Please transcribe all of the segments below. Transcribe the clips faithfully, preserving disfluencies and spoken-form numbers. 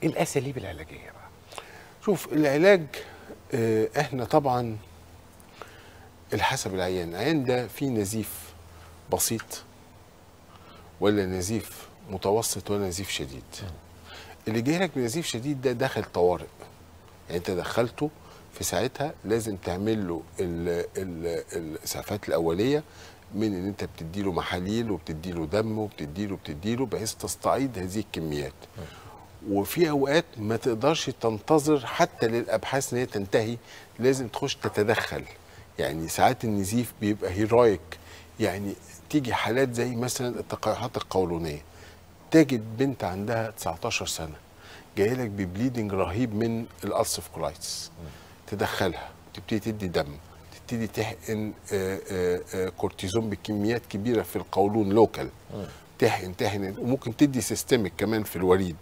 ايه الاساليب العلاجيه بقى؟ شوف العلاج، اه احنا طبعا الحسب العيان، العيان ده فيه نزيف بسيط ولا نزيف متوسط ولا نزيف شديد. اللي جاي لك بنزيف شديد ده داخل طوارئ، يعني انت دخلته في ساعتها لازم تعمل له الاسعافات الاوليه، من ان انت بتدي له محاليل وبتدي له دم وبتدي له بتدي له بحيث تستعيد هذه الكميات. وفي اوقات ما تقدرش تنتظر حتى للابحاث ان هي تنتهي، لازم تخش تتدخل. يعني ساعات النزيف بيبقى هيرويك، يعني تيجي حالات زي مثلا التقيحات القولونيه، تجد بنت عندها تسعتاشر سنه جايه لك ببليدنج رهيب من الالسيف كولايتس، تدخلها تبتدي تدي دم، تبتدي تحقن آآ آآ كورتيزون بكميات كبيره في القولون لوكال، تحقن تحقن وممكن تدي سيستميك كمان في الوريد،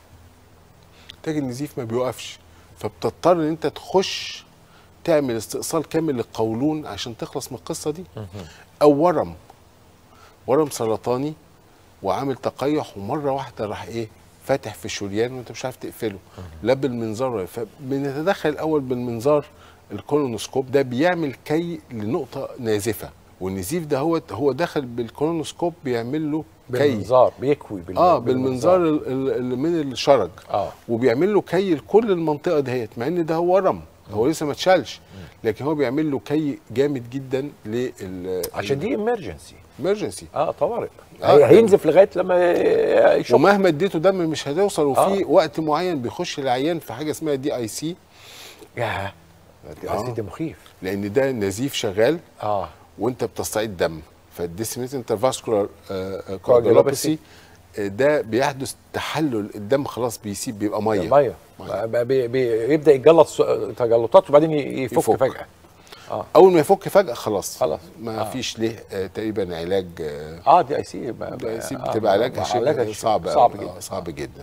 تجد النزيف ما بيوقفش، فبتضطر ان انت تخش تعمل استئصال كامل للقولون عشان تخلص من القصه دي. او ورم ورم سرطاني وعامل تقيح ومره واحده راح ايه فاتح في الشريان وانت مش عارف تقفله، لا بالمنظار. فبنتدخل الاول بالمنظار الكولونوسكوب، ده بيعمل كي لنقطه نازفه، والنزيف ده هو هو دخل بالكولونوسكوب بيعمل له كي بالمنظار بيكوي بال... اه بالمنظار اللي من الشرج، اه وبيعمل له كي لكل المنطقه دهيت، مع ان ده هو ورم هو لسه ما اتشالش، لكن هو بيعمل له كي جامد جدا لل عشان دي امرجنسي امرجنسي اه طوارئ، آه هينزف لغايه لما يشوف، ومهما اديته دم مش هتوصل. وفي آه. وقت معين بيخش العيان في حاجه اسمها دي اي سي. ياه دي اي سي ده مخيف، لان ده نزيف شغال اه وانت بتستعيد دم، فالديسيميت انترفاسكولار كواجولوباسي ده بيحدث تحلل الدم، خلاص بيسيب بيبقى ميه ميه بي بيبدا يتجلط تجلطات وبعدين يفك, يفك فجاه. آه. اول ما يفك فجاه خلاص خلاص ما آه. فيش ليه آه تقريبا علاج. اه, آه دي اي سي دي اي سي بتبقى آه علاجها شيء صعب صعب جدا آه صعب جدا.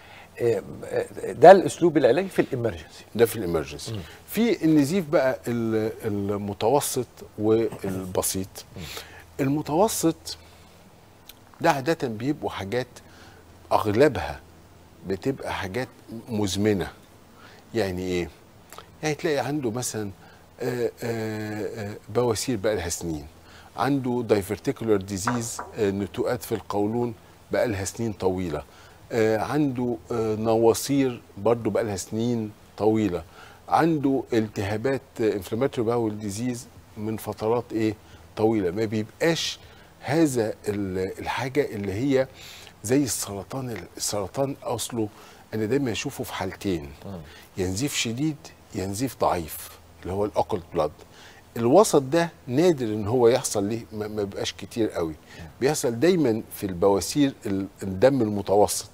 ده الاسلوب العلاجي في الامرجنسي، ده في الامرجنسي. في النزيف بقى المتوسط والبسيط. المتوسط ده عاده بيبقوا حاجات اغلبها بتبقى حاجات مزمنه. يعني ايه؟ يعني تلاقي عنده مثلا آآ آآ بواسير بقى لها سنين، عنده دايفرتيكولار ديزيز نتوءات في القولون بقى لها سنين طويله، عنده نواصير برضو بقى لها سنين طويله، عنده التهابات انفلاماتوري باول ديزيز من فترات ايه طويله. ما بيبقاش هذا الحاجه اللي هي زي السرطان. السرطان اصله انا دايما اشوفه في حالتين، يا نزيف شديد يا نزيف ضعيف اللي هو الاوكلت بلاد. الوسط ده نادر ان هو يحصل ليه، ما بيبقاش كتير قوي، بيحصل دايما في البواسير الدم المتوسط.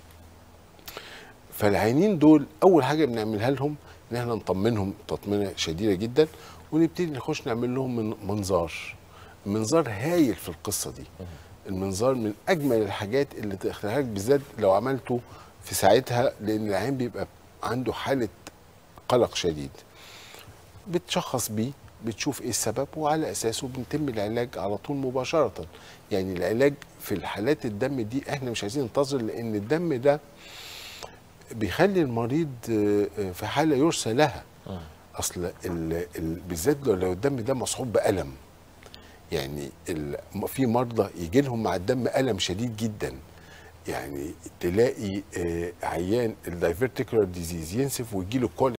فالعيانين دول اول حاجه بنعملها لهم ان احنا نطمنهم تطمينه شديده جدا، ونبتدي نخش نعمل لهم من منظار. المنظار هايل في القصه دي، المنظار من اجمل الحاجات اللي تخليها لك بالذات لو عملته في ساعتها، لان العيان بيبقى عنده حاله قلق شديد. بتشخص بيه، بتشوف ايه السبب، وعلى اساسه بنتم العلاج على طول مباشره. يعني العلاج في الحالات الدم دي احنا مش عايزين ننتظر، لان الدم ده بيخلي المريض في حاله يرثى لها. اصل بالذات لو الدم ده مصحوب بالم، يعني في مرضى يجي لهم مع الدم الم شديد جدا. يعني تلاقي عيان الدايفرتيكولار ديزيز ينسف ويجي له كوليك